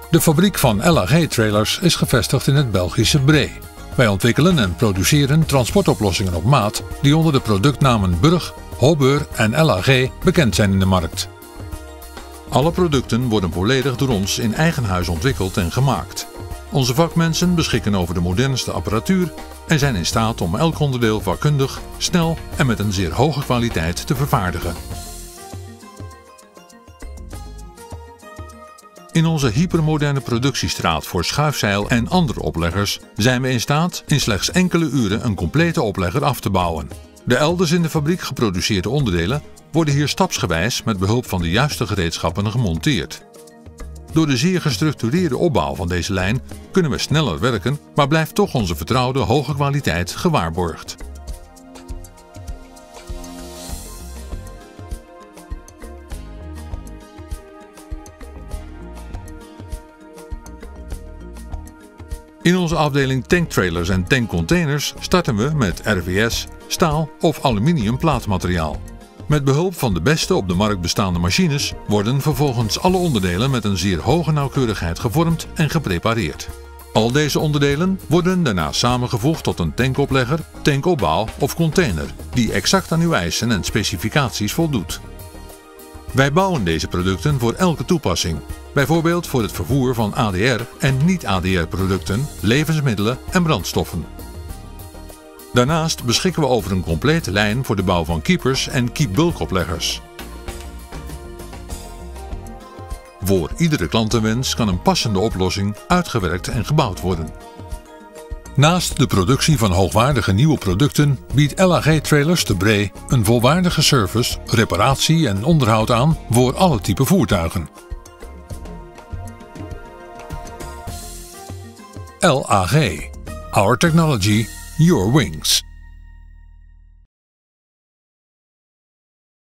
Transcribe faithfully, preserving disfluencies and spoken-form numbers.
De fabriek van L A G Trailers is gevestigd in het Belgische Bree. Wij ontwikkelen en produceren transportoplossingen op maat die onder de productnamen Burg, Hobeur en L A G bekend zijn in de markt. Alle producten worden volledig door ons in eigen huis ontwikkeld en gemaakt. Onze vakmensen beschikken over de modernste apparatuur en zijn in staat om elk onderdeel vakkundig, snel en met een zeer hoge kwaliteit te vervaardigen. In onze hypermoderne productiestraat voor schuifzeil en andere opleggers zijn we in staat in slechts enkele uren een complete oplegger af te bouwen. De elders in de fabriek geproduceerde onderdelen worden hier stapsgewijs met behulp van de juiste gereedschappen gemonteerd. Door de zeer gestructureerde opbouw van deze lijn kunnen we sneller werken, maar blijft toch onze vertrouwde hoge kwaliteit gewaarborgd. In onze afdeling tanktrailers en tankcontainers starten we met R V S, staal of aluminium plaatmateriaal. Met behulp van de beste op de markt bestaande machines worden vervolgens alle onderdelen met een zeer hoge nauwkeurigheid gevormd en geprepareerd. Al deze onderdelen worden daarna samengevoegd tot een tankoplegger, tankopbouw of container die exact aan uw eisen en specificaties voldoet. Wij bouwen deze producten voor elke toepassing, bijvoorbeeld voor het vervoer van A D R en niet-A D R-producten, levensmiddelen en brandstoffen. Daarnaast beschikken we over een complete lijn voor de bouw van keepers en keep-bulkopleggers. Voor iedere klantenwens kan een passende oplossing uitgewerkt en gebouwd worden. Naast de productie van hoogwaardige nieuwe producten biedt L A G Trailers te Bree een volwaardige service, reparatie en onderhoud aan voor alle type voertuigen. L A G. Our technology, your wings.